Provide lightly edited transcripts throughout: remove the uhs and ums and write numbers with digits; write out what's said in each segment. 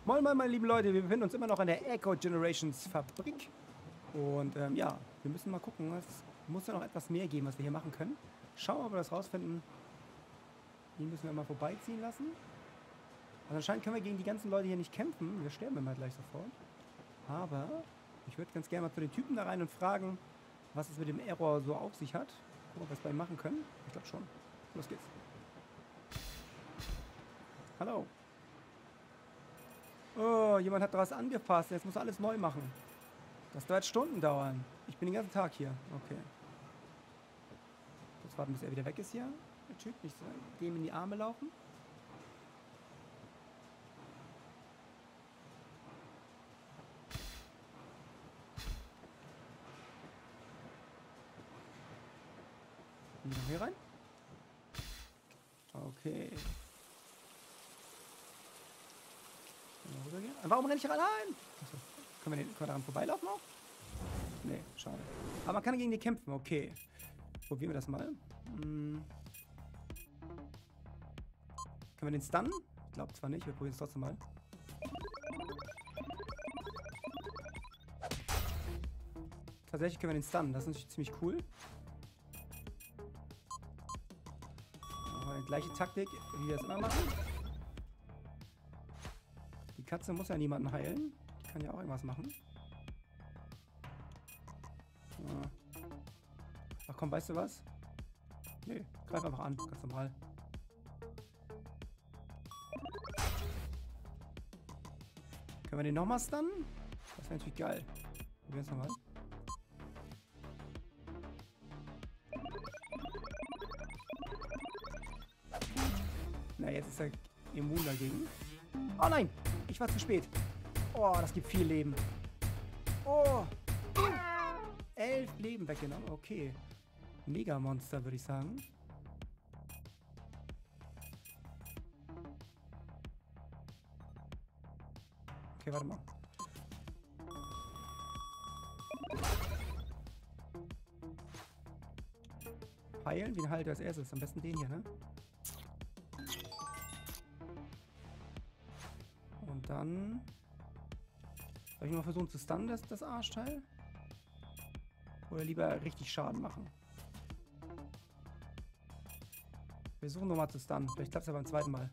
Moin moin meine lieben Leute, wir befinden uns immer noch in der Echo Generations Fabrik. Und ja, wir müssen mal gucken, es muss ja noch etwas mehr geben, was wir hier machen können. Schauen wir mal, ob wir das rausfinden. Die müssen wir mal vorbeiziehen lassen. Also anscheinend können wir gegen die ganzen Leute hier nicht kämpfen. Wir sterben immer gleich sofort. Aber ich würde ganz gerne mal zu den Typen da rein und fragen, was es mit dem Error so auf sich hat. Gucken, ob wir es bei ihm machen können. Ich glaube schon. Los geht's. Hallo. Oh, jemand hat da was angepasst. Jetzt muss er alles neu machen. Das wird Stunden dauern. Ich bin den ganzen Tag hier. Okay. Jetzt warten, bis er wieder weg ist hier. Der Typ, nicht so dem in die Arme laufen. Und noch hier rein. Okay. Warum renne ich allein? Achso. Können wir daran vorbeilaufen auch? Nee, schade. Aber man kann gegen die kämpfen, okay. Probieren wir das mal. Können wir den stunnen? Ich glaube zwar nicht, wir probieren es trotzdem mal. Tatsächlich können wir den stunnen, das ist natürlich ziemlich cool. Die gleiche Taktik, wie wir es immer machen. Die Katze muss ja niemanden heilen. Die kann ja auch irgendwas machen. Ja. Ach komm, weißt du was? Nee, greif einfach an, ganz normal. Können wir den nochmal stunnen? Das wäre natürlich geil. Probieren wir es nochmal. Na, jetzt ist er immun dagegen. Oh nein! Ich war zu spät. Oh, das gibt viel Leben. Oh! 11 Leben weggenommen. Okay. Mega-Monster, würde ich sagen. Okay, warte mal. Heilen? Wen heilt er als erstes? Am besten den hier, ne? Und dann... Soll ich mal versuchen zu stunnen, das Arschteil? Oder lieber richtig Schaden machen? Wir versuchen nochmal zu stunnen. Vielleicht klappt es ja beim zweiten Mal.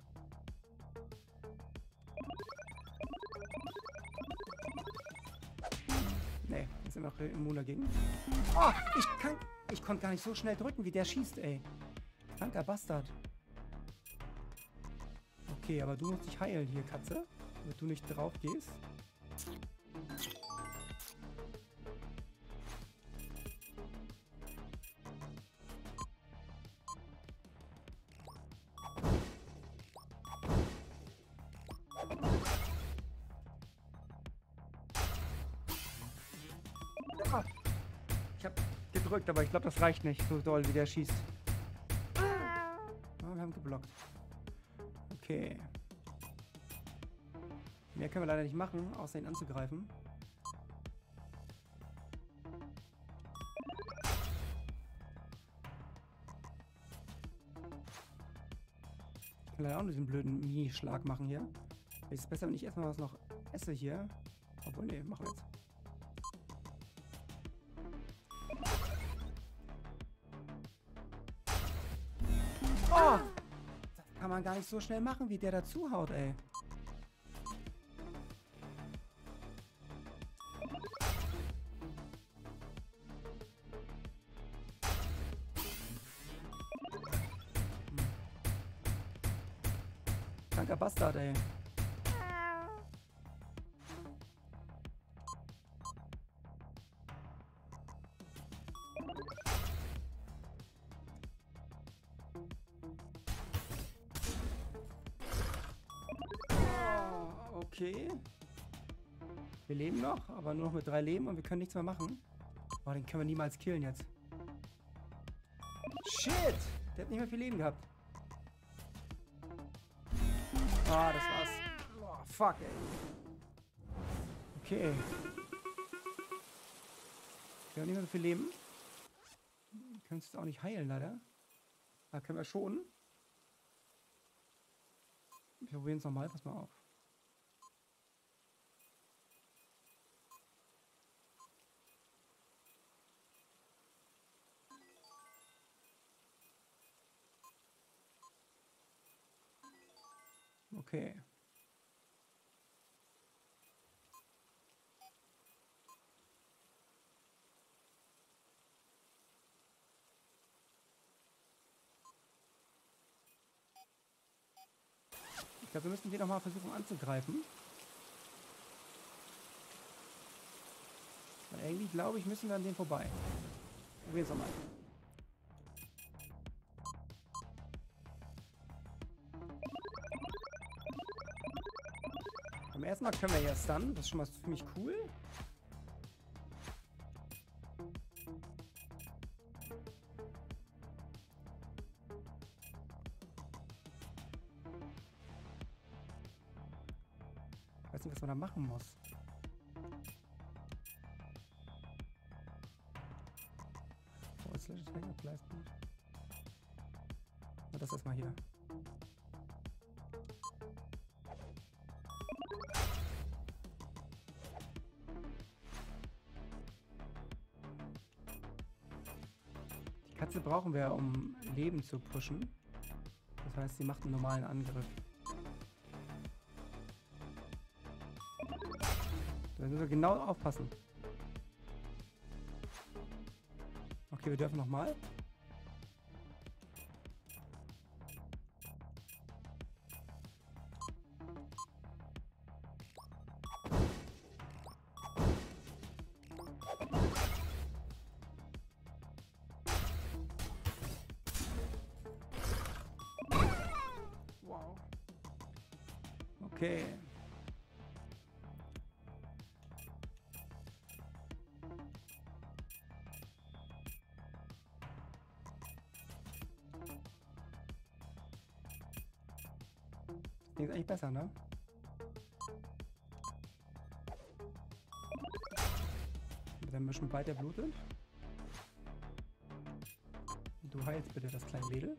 Nee, jetzt sind wir noch immun dagegen. Oh, ich konnte gar nicht so schnell drücken, wie der schießt, ey. Kranker Bastard. Okay, aber du musst dich heilen hier, Katze. Damit du nicht drauf gehst. Ah, ich habe gedrückt, aber ich glaube, das reicht nicht, so doll wie der schießt. Ah, wir haben geblockt. Okay. Mehr können wir leider nicht machen, außer ihn anzugreifen. Ich kann leider auch nur diesen blöden Mini-Schlag machen hier. Es ist besser, wenn ich erstmal was noch esse hier. Obwohl, nee, machen wir jetzt. Oh! Das kann man gar nicht so schnell machen, wie der dazu haut, ey. Kranker Bastard, ey. Oh, okay. Wir leben noch, aber nur noch mit 3 Leben und wir können nichts mehr machen. Oh, den können wir niemals killen jetzt. Shit! Der hat nicht mehr viel Leben gehabt. Ah, das war's. Oh, fuck, ey. Okay. Wir haben nicht mehr so viel Leben. Wir können es auch nicht heilen, leider. Da können wir schon. Wir probieren es nochmal, pass mal auf. Okay. Ich glaube, wir müssen die nochmal versuchen anzugreifen. Weil irgendwie, glaube ich, müssen wir an denen vorbei. Probieren wir es nochmal. Beim ersten Mal können wir ja stunnen. Das ist schon mal ziemlich cool. Ich weiß nicht, was man da machen muss. Das erstmal hier. Die Katze brauchen wir, um Leben zu pushen. Das heißt, sie macht einen normalen Angriff. Da müssen wir genau aufpassen. Okay, wir dürfen nochmal. Wow. Okay. Das Ding ist eigentlich besser, ne? Mit ein bisschen weiter blutet. Du heilst bitte das kleine Mädel.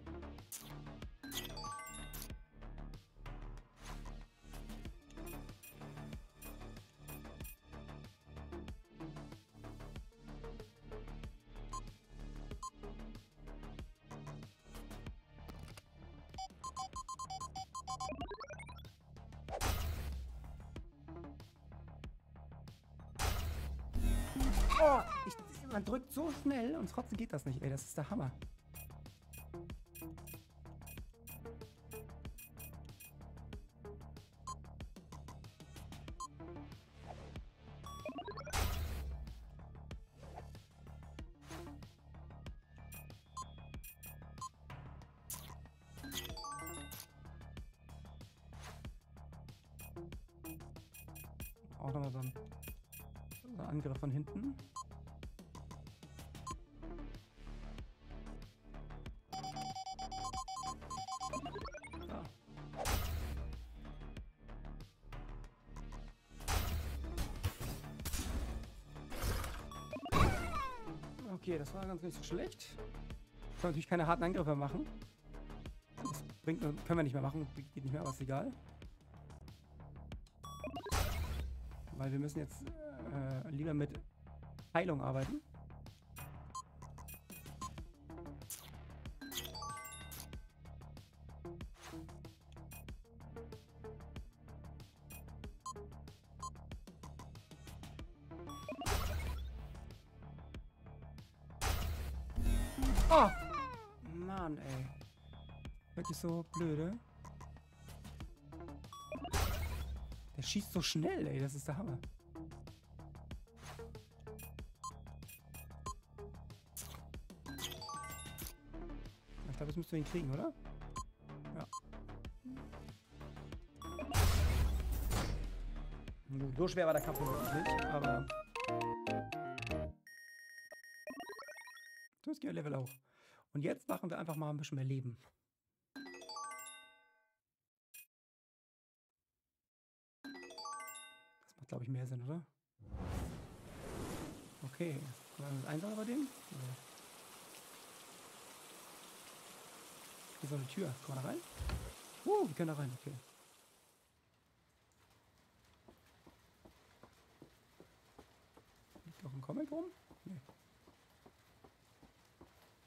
Oh, man drückt so schnell und trotzdem geht das nicht, ey. Das ist der Hammer. Auch nochmal so ein Angriff von hinten. Da. Okay, das war ganz nicht so schlecht. Können natürlich keine harten Angriffe machen. Das bringt, können wir nicht mehr machen. Geht nicht mehr, aber ist egal. Weil wir müssen jetzt lieber mit Heilung arbeiten. Oh! Mann, ey. Wirklich so blöde. Der schießt so schnell, ey. Das ist der Hammer. Ich glaube, das müsst du ihn kriegen, oder? Ja. Gut, so schwer war der Kampf wirklich nicht, aber... Das geht Level hoch. Und jetzt machen wir einfach mal ein bisschen mehr Leben. Das macht, glaube ich, mehr Sinn, oder? Okay. War das einsam bei dem? Ja. Hier ist so eine Tür. Kann man da rein? Wir können da rein, okay. Liegt noch ein Comic rum? Nee.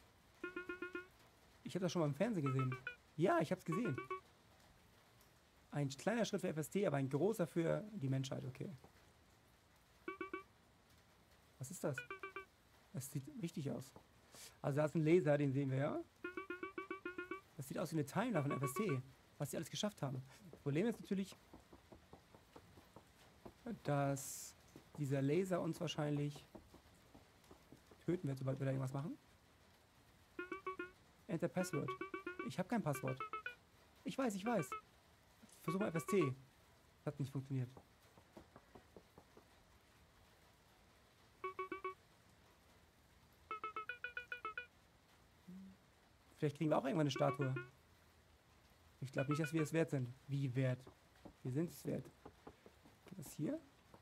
Ich habe das schon mal im Fernsehen gesehen. Ja, ich habe es gesehen. Ein kleiner Schritt für FST, aber ein großer für die Menschheit, okay. Was ist das? Das sieht richtig aus. Also da ist ein Laser, den sehen wir ja. Das sieht aus wie eine Timeline von FST, was sie alles geschafft haben. Das Problem ist natürlich, dass dieser Laser uns wahrscheinlich töten wird, sobald wir da irgendwas machen. Enter Password. Ich habe kein Passwort. Ich weiß. Versuch mal FST. Das hat nicht funktioniert. Vielleicht kriegen wir auch irgendwann eine Statue. Ich glaube nicht, dass wir es wert sind. Wie wert? Wir sind es wert. Geht das hier?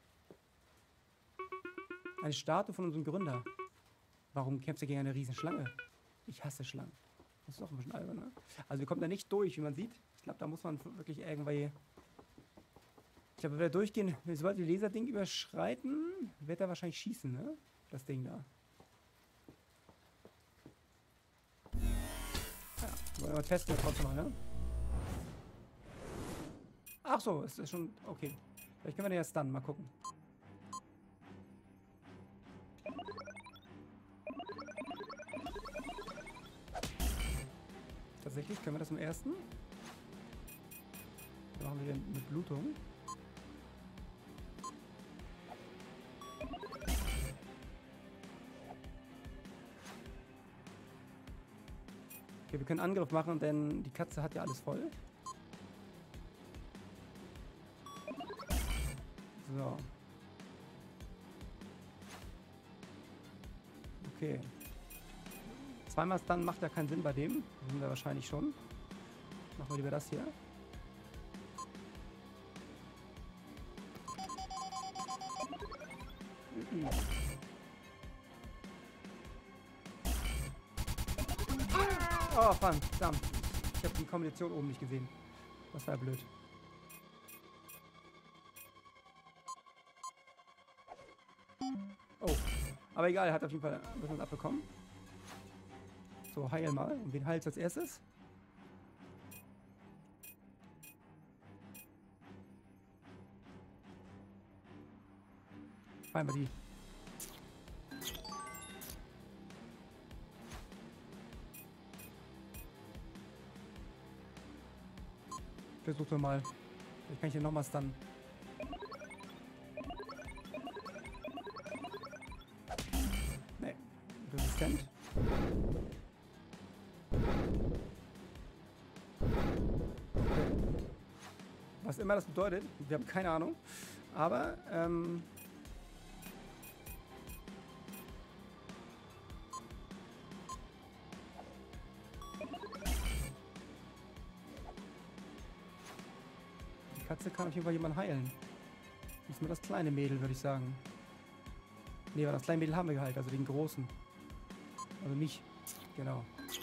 Eine Statue von unserem Gründer. Warum kämpft er gegen eine Riesenschlange? Ich hasse Schlangen. Das ist doch ein bisschen albern, ne? Also wir kommen da nicht durch, wie man sieht. Ich glaube, da muss man wirklich irgendwie... Ich glaube, wenn wir da durchgehen, sobald wir Laserding überschreiten, wird er wahrscheinlich schießen, ne? Das Ding da. Ja, wollen wir mal testen trotzdem mal, ne? Ach so, es ist schon... Okay. Vielleicht können wir den ja stunnen, mal gucken. Tatsächlich können wir das im ersten. Da machen wir den mit Blutung. Okay, wir können Angriff machen, denn die Katze hat ja alles voll. So. Okay. Zweimal Stun macht ja keinen Sinn bei dem. Das sind wir wahrscheinlich schon. Machen wir lieber das hier. Oh, verdammt. Ich habe die Kombination oben nicht gesehen. Das war ja blöd. Oh. Aber egal, er hat auf jeden Fall ein bisschen abbekommen. So, heil mal. Und wen heilst als erstes? Fallen wir die. Versuchen wir mal. Vielleicht kann ich hier nochmal stunnen. Nee. Resistent. Okay. Was immer das bedeutet, wir haben keine Ahnung. Aber, die Katze kann auf jeden Fall jemanden heilen. Das ist nur das kleine Mädel, würde ich sagen. Nee, aber das kleine Mädel haben wir geheilt, also den großen. Also mich. Genau.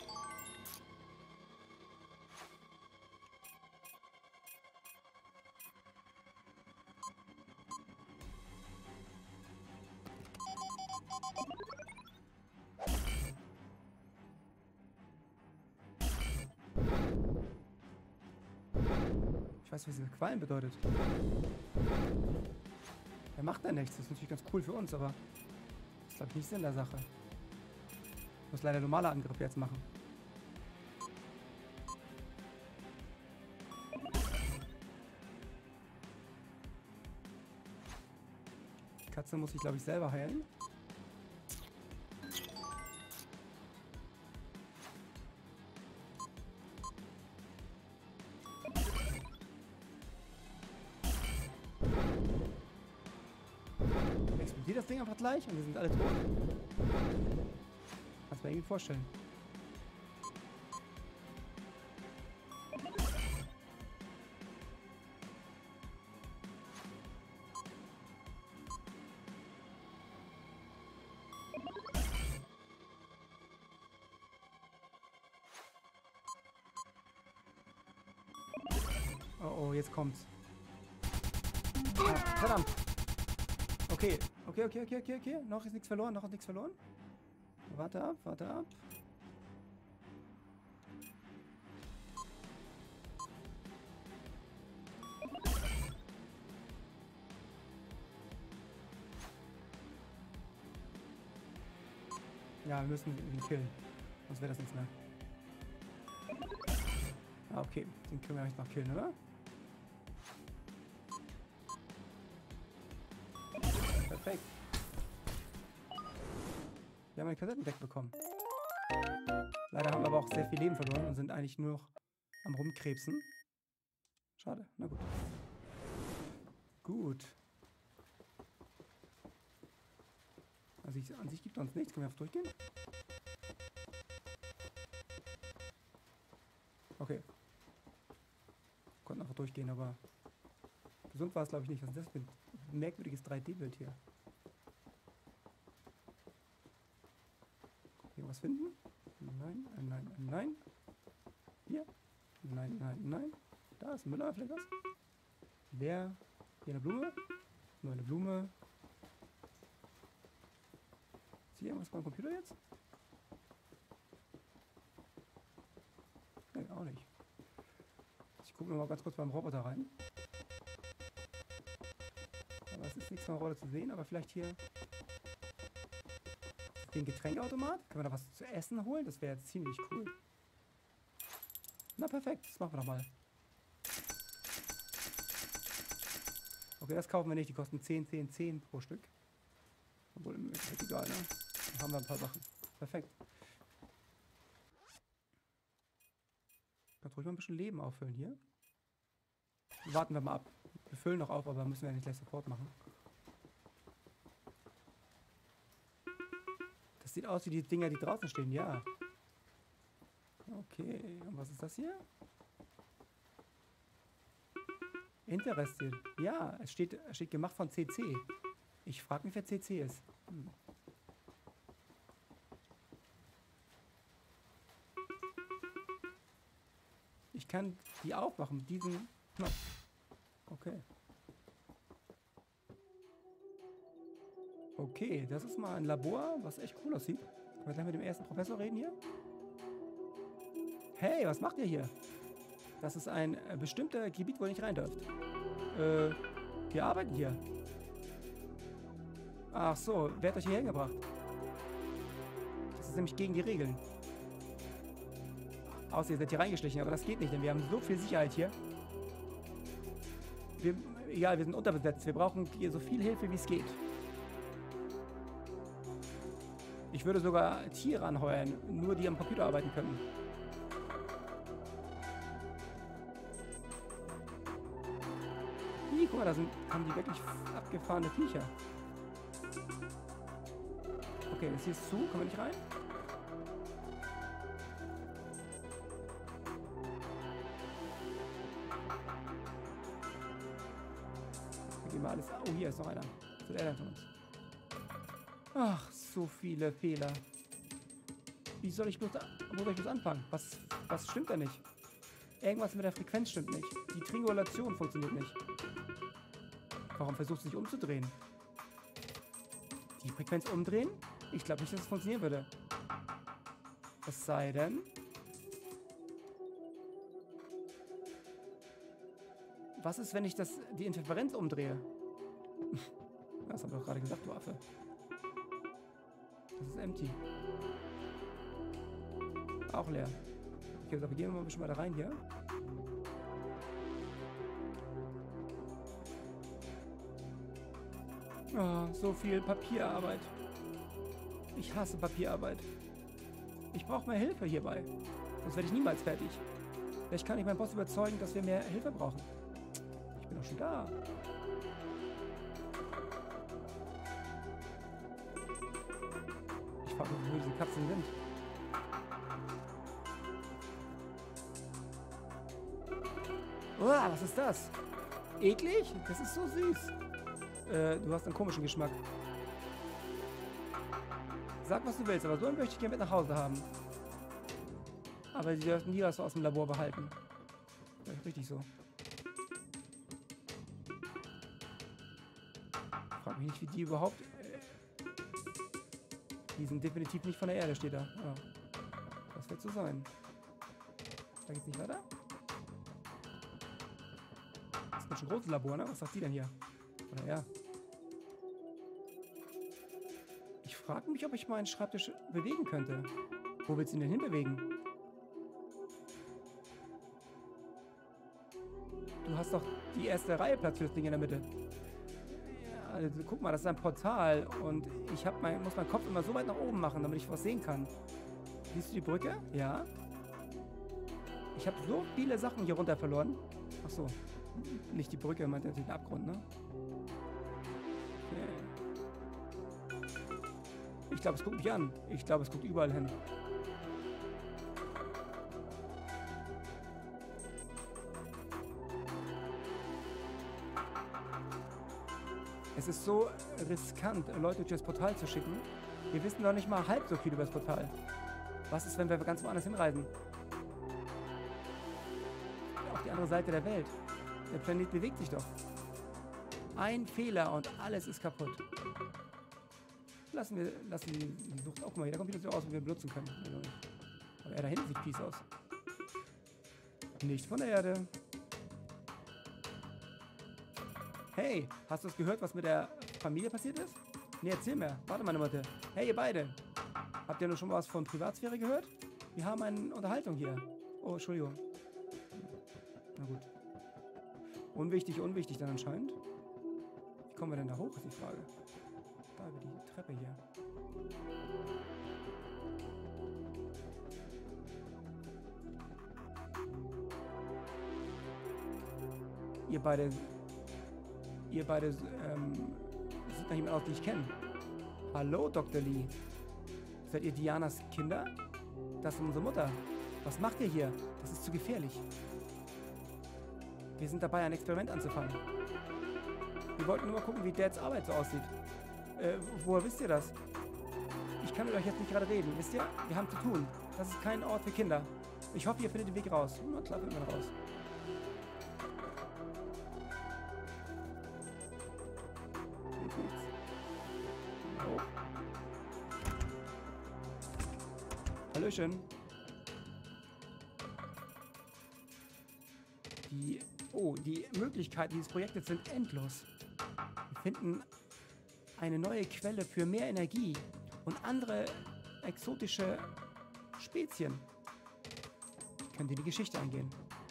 Ich weiß, was diese Qualm bedeutet. Er macht da nichts. Das ist natürlich ganz cool für uns, aber das ist, glaube ich, nicht Sinn der Sache. Ich muss leider normale Angriff jetzt machen. Die Katze muss sich, glaube ich, selber heilen. Explodiert das Ding einfach gleich und wir sind alle tot? Kannst du mir irgendwie vorstellen. Oh, oh, jetzt kommt's. Ah, verdammt. Okay. Okay. Noch ist nichts verloren, Warte ab. Ja, wir müssen ihn killen. Sonst wäre das nichts mehr. Ah, okay. Den können wir eigentlich noch killen, oder? Perfekt. Wir haben ein Kassettendeck bekommen. Leider haben wir aber auch sehr viel Leben verloren und sind eigentlich nur noch am Rumkrebsen. Schade, na gut. Gut. Also an sich gibt es uns nichts. Können wir einfach durchgehen? Okay. Konnten einfach durchgehen, aber gesund war es glaube ich nicht. Was ist das für ein merkwürdiges 3D-Bild hier? Irgendwas finden? Nein, nein, nein. Hier? Nein, nein, nein. Da ist ein Mülleimerfleckers. Wer? Hier eine Blume? Nur eine Blume. Ist hier irgendwas beim Computer jetzt? Nee, auch nicht. Ich gucke mal ganz kurz beim Roboter rein. Aber es ist nichts beim Roboter zu sehen, aber vielleicht hier den Getränkeautomat. Können wir da was zu essen holen? Das wäre jetzt ziemlich cool. Na perfekt, das machen wir doch mal. Okay, das kaufen wir nicht. Die kosten 10, 10, 10 pro Stück. Obwohl, ist egal, ne? Dann haben wir ein paar Sachen. Perfekt. Kannst ruhig mal ein bisschen Leben auffüllen hier. Warten wir mal ab. Wir füllen noch auf, aber müssen wir nicht gleich sofort machen. Das sieht aus wie die Dinger, die draußen stehen, ja. Okay, und was ist das hier? Interessiert. Ja, es steht gemacht von CC. Ich frage mich, wer CC ist. Ich kann die aufmachen mit diesem Knopf. Okay. Okay, das ist mal ein Labor, was echt cool aussieht. Können wir gleich mit dem ersten Professor reden hier? Hey, was macht ihr hier? Das ist ein bestimmter Gebiet, wo ihr nicht rein dürft. Wir arbeiten hier. Ach so, wer hat euch hierher gebracht? Das ist nämlich gegen die Regeln. Außer ihr seid hier reingeschlichen, aber das geht nicht, denn wir haben so viel Sicherheit hier. Egal, wir sind unterbesetzt. Wir brauchen hier so viel Hilfe, wie es geht. Ich würde sogar Tiere anheuern, nur die am Computer arbeiten können. Guck mal, da haben die wirklich abgefahrene Viecher. Okay, das hier ist zu. Kommen wir nicht rein? Wir gehen mal alles... Oh, hier ist noch einer. Das ist der von uns. Ach, so viele Fehler. Wie soll ich bloß... Wo soll ich bloß anfangen? Was stimmt da nicht? Irgendwas mit der Frequenz stimmt nicht. Die Triangulation funktioniert nicht. Warum versuchst du dich umzudrehen? Die Frequenz umdrehen? Ich glaube nicht, dass es funktionieren würde. Es sei denn... Was ist, wenn ich die Interferenz umdrehe? Das haben wir doch gerade gesagt, du Affe. Das ist empty. Auch leer. Okay, also gehen wir mal ein bisschen weiter rein hier. Oh, so viel Papierarbeit. Ich hasse Papierarbeit. Ich brauche mehr Hilfe hierbei. Sonst werde ich niemals fertig. Vielleicht kann ich meinen Boss überzeugen, dass wir mehr Hilfe brauchen. Ich bin doch schon da. Ich frage mich, wo diese Katzen sind. Oh, was ist das? Eklig? Das ist so süß. Du hast einen komischen Geschmack. Sag, was du willst, aber so einen möchte ich gerne mit nach Hause haben. Aber sie dürfen nie was aus dem Labor behalten. Das ist richtig so. Ich frage mich nicht, wie die überhaupt... Die sind definitiv nicht von der Erde, steht da. Ja. Das wird so sein. Da geht's nicht weiter? Das ist ein großes Labor, ne? Was sagt die denn hier? Oder ja? Ich frage mich, ob ich meinen Schreibtisch bewegen könnte. Wo willst du ihn denn hinbewegen? Du hast doch die erste Reihe Platz für das Ding in der Mitte. Ja, also guck mal, das ist ein Portal und ich muss meinen Kopf immer so weit nach oben machen, damit ich was sehen kann. Siehst du die Brücke? Ja. Ich habe so viele Sachen hier runter verloren. Ach so. Nicht die Brücke, meint den Abgrund, ne? Okay. Ich glaube, es guckt mich an. Ich glaube, es guckt überall hin. Es ist so riskant, Leute durch das Portal zu schicken. Wir wissen noch nicht mal halb so viel über das Portal. Was ist, wenn wir ganz woanders hinreisen? Auf die andere Seite der Welt. Der Planet bewegt sich doch. Ein Fehler und alles ist kaputt. Lassen die Sucht. Oh, guck mal, da kommt wieder so aus, wie wir benutzen können. Aber da hinten sieht fies aus. Nicht von der Erde. Hey, hast du es gehört, was mit der Familie passiert ist? Nee, erzähl mir. Warte mal eine Minute. Hey, ihr beide. Habt ihr noch schon was von Privatsphäre gehört? Wir haben eine Unterhaltung hier. Oh, Entschuldigung. Na gut. Unwichtig dann anscheinend. Wie kommen wir denn da hoch, ist die Frage. Da über die Treppe hier. Ihr beide sieht nach jemand aus, den ich kenne. Hallo, Dr. Lee. Seid ihr Dianas Kinder? Das ist unsere Mutter. Was macht ihr hier? Das ist zu gefährlich. Wir sind dabei, ein Experiment anzufangen. Wir wollten nur mal gucken, wie Dads Arbeit so aussieht. Woher wisst ihr das? Ich kann mit euch jetzt nicht gerade reden. Wisst ihr? Wir haben zu tun. Das ist kein Ort für Kinder. Ich hoffe, ihr findet den Weg raus. Na klar, finden wir raus. Oh. Hallöchen. Die Möglichkeiten dieses Projektes sind endlos. Wir finden eine neue Quelle für mehr Energie und andere exotische Spezien. Könnt ihr die Geschichte eingehen?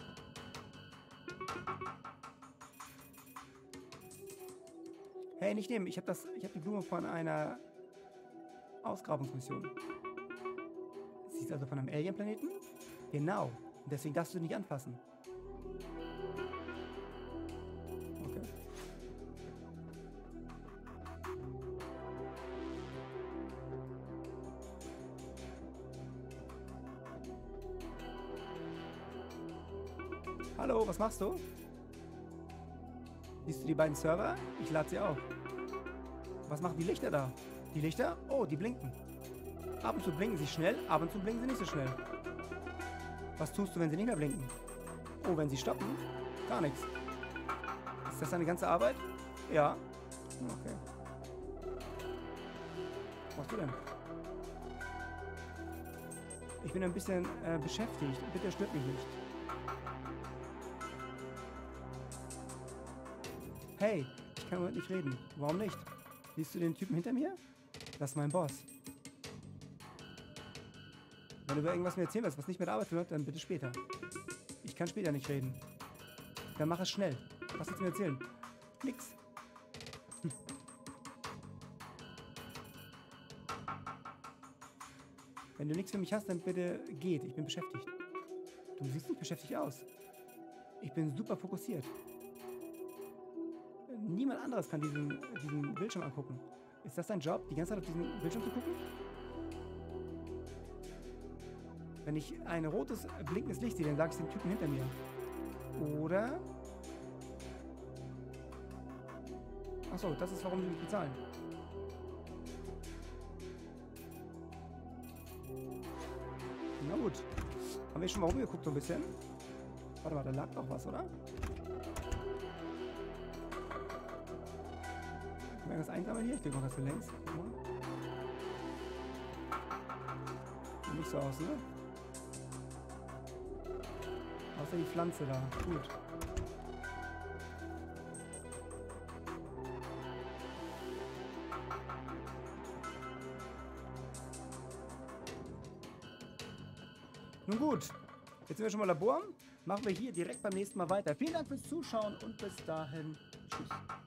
Hey, nicht nehmen. Ich habe die Blume von einer Ausgrabungsmission. Sie ist also von einem Alien-Planeten? Genau. Und deswegen darfst du sie nicht anfassen. Okay. Hallo, was machst du? Siehst du die beiden Server? Ich lade sie auf. Was machen die Lichter da? Die Lichter? Oh, die blinken. Ab und zu blinken sie schnell, ab und zu blinken sie nicht so schnell. Was tust du, wenn sie nicht mehr blinken? Oh, wenn sie stoppen? Gar nichts. Ist das deine ganze Arbeit? Ja. Okay. Was machst du denn? Ich bin ein bisschen beschäftigt. Bitte stört mich nicht. Hey, ich kann heute nicht reden. Warum nicht? Siehst du den Typen hinter mir? Das ist mein Boss. Wenn du über irgendwas mir erzählen willst, was nicht mit Arbeit wird, dann bitte später. Ich kann später nicht reden. Dann mach es schnell. Was willst du mir erzählen? Nix. Wenn du nichts für mich hast, dann bitte geht. Ich bin beschäftigt. Du siehst nicht beschäftigt aus. Ich bin super fokussiert. Niemand anderes kann diesen Bildschirm angucken. Ist das dein Job, die ganze Zeit auf diesen Bildschirm zu gucken? Wenn ich ein rotes, blinkendes Licht sehe, dann sage ich dem Typen hinter mir. Oder... Achso, das ist, warum die mich bezahlen. Na gut. Haben wir schon mal rumgeguckt so ein bisschen? Warte mal, da lag noch was, oder? Können wir das einsammeln hier? Ich denke mal, das für längs. Guck mal. Sieht nicht so aus, ne? Außer die Pflanze da. Gut. Nun gut, jetzt sind wir schon mal Labor. Machen wir hier direkt beim nächsten Mal weiter. Vielen Dank fürs Zuschauen und bis dahin. Tschüss.